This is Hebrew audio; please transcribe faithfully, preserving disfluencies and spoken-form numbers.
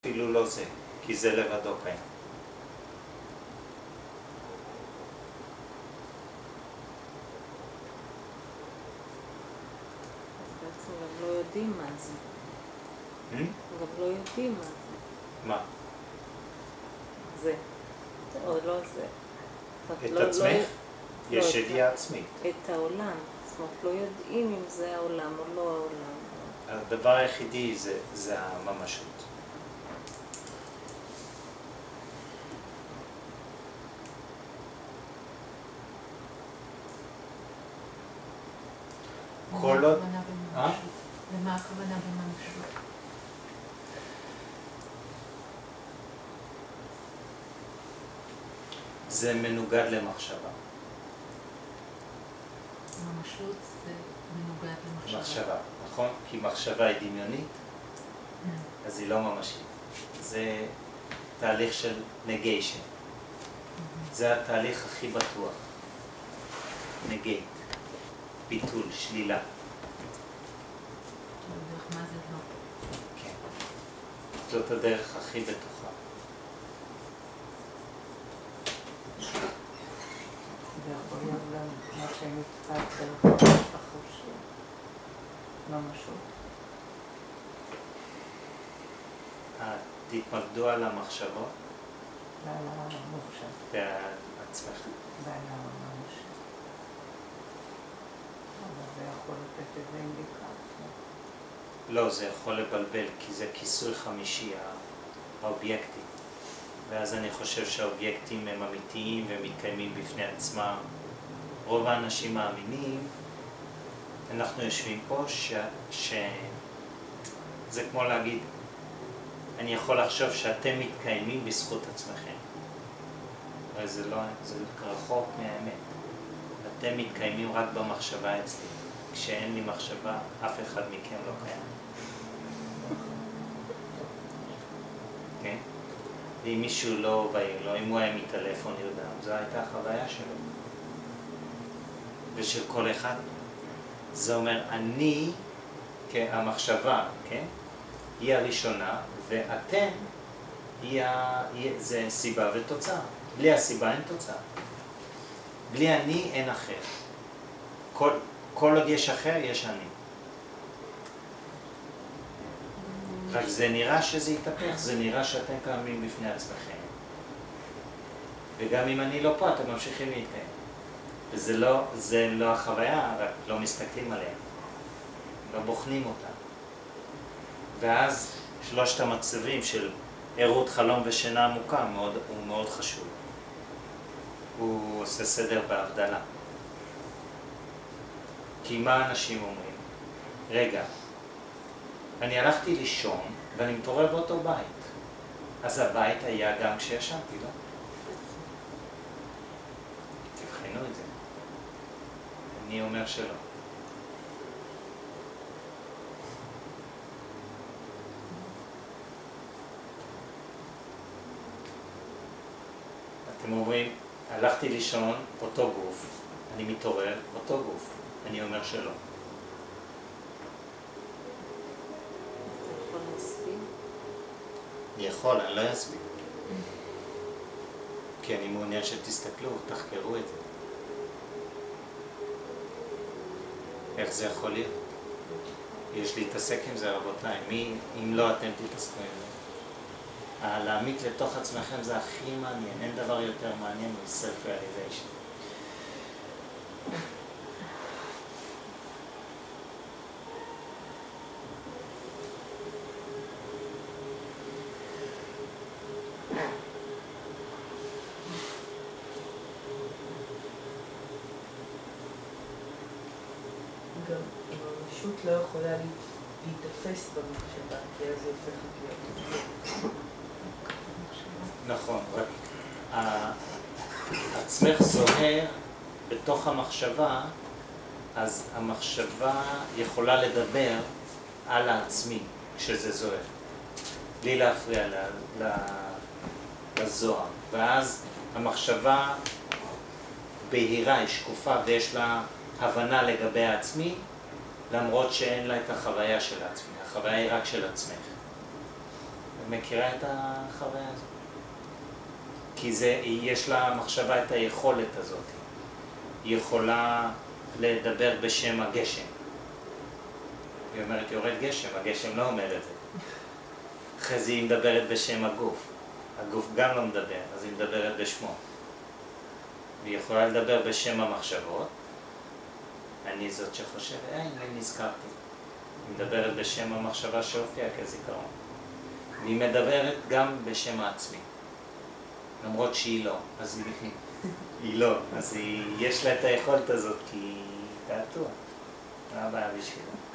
אפילו לא זה, כי זה לבדו קיים. בעצם גם לא יודעים מה זה. גם לא יודעים מה זה. מה? זה. או לא זה. את לא, עצמך? לא, יש לא ידיעה עצמית. את העולם. זאת אומרת, לא יודעים אם זה העולם או לא העולם. הדבר היחידי זה, זה הממשות. כל עוד... למה הכוונה בממשות? זה מנוגד למחשבה. ממשות זה מנוגד למחשבה. מחשבה, נכון? כי מחשבה היא דמיונית, אז היא לא ממשית. זה תהליך של negation. זה התהליך הכי בטוח. negate. ביטול, שלילה. דרך מה זה לא? כן. זאת הדרך הכי בטוחה. זה יכול להיות גם מה שנתפס דרך החושים. ממשות. תתמקדו על המחשבות ועל המוחשב. ועל עצמך. ועל הממשות. אבל זה יכול לתת איזה אינדיקציה. לא, זה יכול לבלבל, כי זה כיסוי חמישי, האובייקטים. ואז אני חושב שהאובייקטים הם אמיתיים והם מתקיימים בפני עצמם. רוב האנשים מאמינים, אנחנו יושבים פה, ש... ש... זה כמו להגיד, אני יכול לחשוב שאתם מתקיימים בזכות עצמכם. אבל זה לא, זה רחוק מהאמת. אתם מתקיימים רק במחשבה אצלי. כשאין לי מחשבה, אף אחד מכם לא קיים. כן? ואם מישהו לא בעיר לו, אם הוא היה מתעלף או נרדם, זו הייתה החוויה שלו. ושל כל אחד. זה אומר, אני, המחשבה, כן? היא הראשונה, ואתם, היא ה... זה סיבה ותוצאה. בלי הסיבה אין תוצאה. בלי אני אין אחר. כל, כל עוד יש אחר, יש אני. רק זה נראה שזה יתהפך, זה נראה שאתם קיימים בפני עצמכם. וגם אם אני לא פה, אתם ממשיכים להתקיים. וזה לא, זה לא החוויה, רק לא מסתכלים עליה. לא בוחנים אותה. ואז שלושת המצבים של ערות, חלום ושינה עמוקה מאוד, הוא מאוד חשוב. הוא עושה סדר בהבדלה. כי מה אנשים אומרים? רגע, אני הלכתי לישון ואני מתעורר באותו בית. אז הבית היה גם כשישנתי, לא? תבחנו את זה. אני אומר שלא. אתם אומרים, הלכתי לישון, אותו גוף, אני מתעורר, אותו גוף. אני אומר שלא. אתה יכול להסביר? אני יכול, אני לא אסביר. כי אני מעוניין שתסתכלו, תחקרו את זה. איך זה יכול להיות? יש להתעסק עם זה, רבותיי. מי, אם לא אתם תתעסקו עם זה. להעמיק לתוך עצמכם זה הכי מעניין. אין דבר יותר מעניין מ-self-realization. גם הממשות לא יכולה להיתפס במחשבה, כי אז זה הופך להיות. נכון, רק עצמך זוהר בתוך המחשבה, אז המחשבה יכולה לדבר על העצמי כשזה זוהר, בלי להפריע לזוהר. ואז המחשבה בהירה, היא שקופה ויש לה הבנה לגבי העצמי, למרות שאין לה את החוויה של העצמי. החוויה היא רק של עצמך. מכירה את החוויה הזאת? כי זה, יש לה מחשבה את היכולת הזאת. היא יכולה לדבר בשם הגשם. היא אומרת, יורד גשם, הגשם לא אומר את זה. אחרי זה היא מדברת בשם הגוף. הגוף גם לא מדבר, אז היא מדברת בשמו. והיא יכולה לדבר בשם המחשבות. אני זאת שחושבת, אה, הנה נזכרתי. היא מדברת בשם המחשבה שהופיעה כזיכרון. והיא מדברת גם בשם העצמי. למרות שהיא לא, אז היא, היא לא, אז היא, יש לה את היכולת הזאת כי היא תעתוע. מה הבעיה בשבילה?